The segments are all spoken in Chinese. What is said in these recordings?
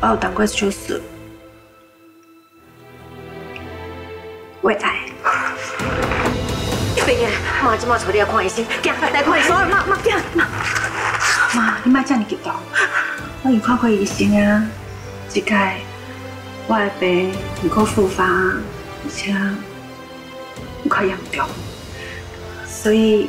我有当过手术，胃癌。 病诶，妈即马带你来看医生，行，来看医生。妈，行， 妈，你莫这么激动，我已看过医生啊，这届我的病唔过复发，而且有较严重，所以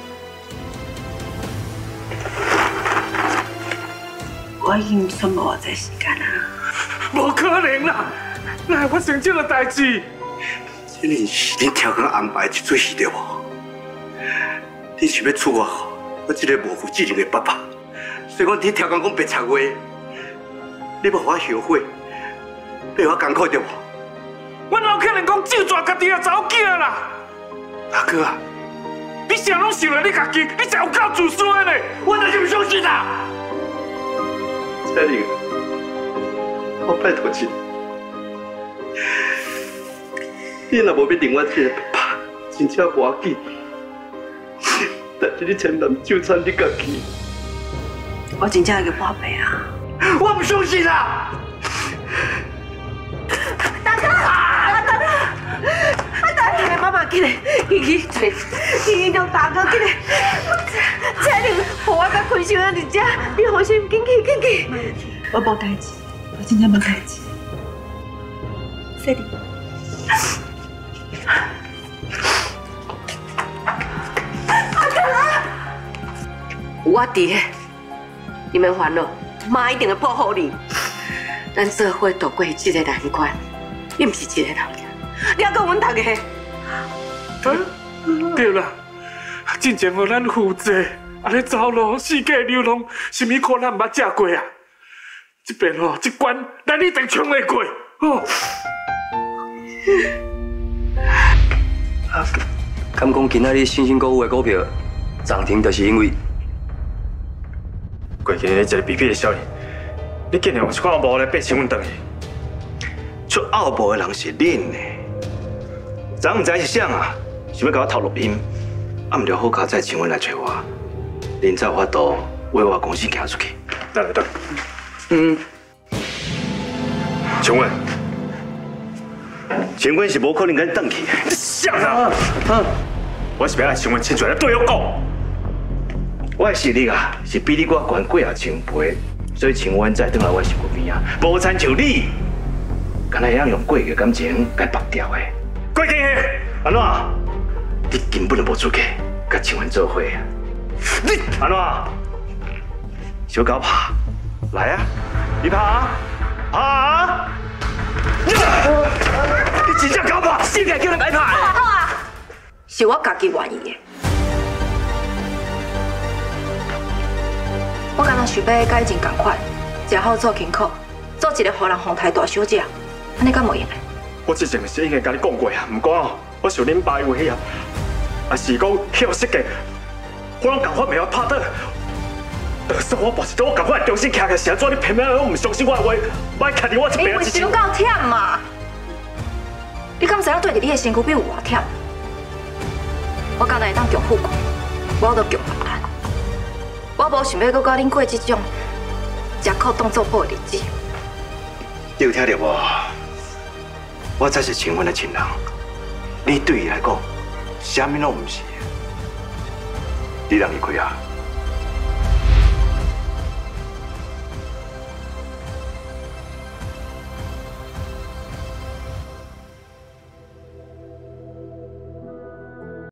我已经剩无偌济时间啊。 无可能啦，哪会发生这个代志？ 这件事你超工安排一出戏对无？你想要处我这个无负责任的爸爸，所以讲你超工讲白贼话，你要互我后悔，要我艰苦对无？ 我哪有可能讲就抓家己的查某囝啦？ 大哥啊， 你啥拢想了你家己，你才有够自私的呢！ 我哪是不相信啊？彩玲，我拜托你。你若无要另我这个爸爸，真正无要紧。但是你千万就算你家己， 我真正会破病啊！ 我不相信啊！ 大哥，妈妈，起来，去让大哥起来。彩玲，互我甲开心的日子，你放心，紧去。 我无代志，我真正无代志。彩玲。 有我伫个，你免烦恼，妈一定会保护你。咱做伙度过这个难关，你不是一个人，了解阮大家。 对啦，真正互咱负责，安尼走路世界流浪，什么苦咱毋捌食过啊？这边这关咱一定冲得过。 敢讲今仔日新兴购物的股票涨停，就是因为过去一个卑鄙的少年，你竟然用一款无来爬千蚊回去。 出奥步的人是恁呢？昨唔知是谁啊？想要甲我偷录音，啊，唔着好佳再千蚊来找我，恁才有法度为我公司行出去。 等。千蚊是无可能甲你转去的。你啥啊？我是要让千蚊亲出来对我讲。 我的实力啊，是比你我悬几啊千倍，所以千蚊再转来我身边啊，无亲像你，敢若会用过去的感情来绑掉的。 过去安怎？ 你根本就无资格甲千蚊做伙啊！ 你安怎？ 小狗拍，来啊！你拍啊！拍啊！你真正狗拍，世界叫人来拍的。 好啊，是我家己愿意的。我敢若想要改进同款，食好做轻苦，做一个互人哄抬大小姐，安尼敢无用的？ 我之前是已经甲你讲过啊，不过我受恁爸的威胁，也是讲休息的，我拢共款袂晓拍倒。就算我跋一刀，我共款重新徛起，是安怎？你偏偏我唔相信我的话，莫徛伫我这边。 因为伤够忝嘛！你敢知影对伫你的身躯比有偌忝？我敢若会当强富贵，我都强发达。我无想要搁甲恁过这种吃苦当做补的日子。 你有听到无？我才是千蚊的亲人，你对伊来讲，啥物拢唔是。你让伊开啊！